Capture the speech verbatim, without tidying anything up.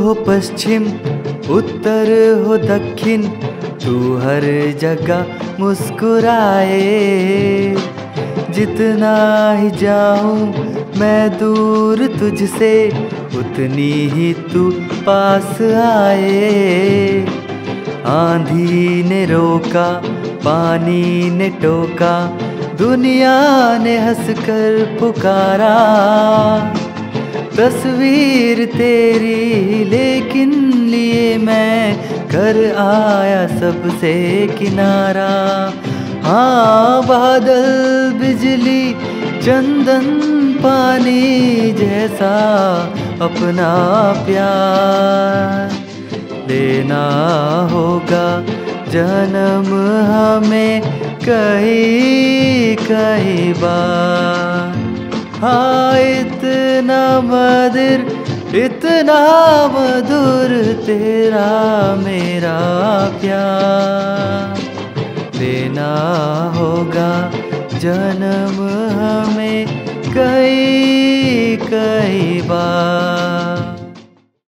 हो पश्चिम उत्तर हो दक्षिण, तू हर जगह मुस्कुराए। जितना ही जाऊं मैं दूर तुझसे, उतनी ही तू पास आए। आंधी ने रोका, पानी ने टोका, दुनिया ने हंसकर पुकारा। तस्वीर तेरी लेकिन लिए मैं कर आया सबसे किनारा। हाँ, बादल बिजली चंदन पानी जैसा अपना प्यार लेना होगा जन्म हमें कई कई बार। हाँ, इतना मधुर इतना मधुर तेरा मेरा प्यार लेना होगा जन्म हमें कई कई बार।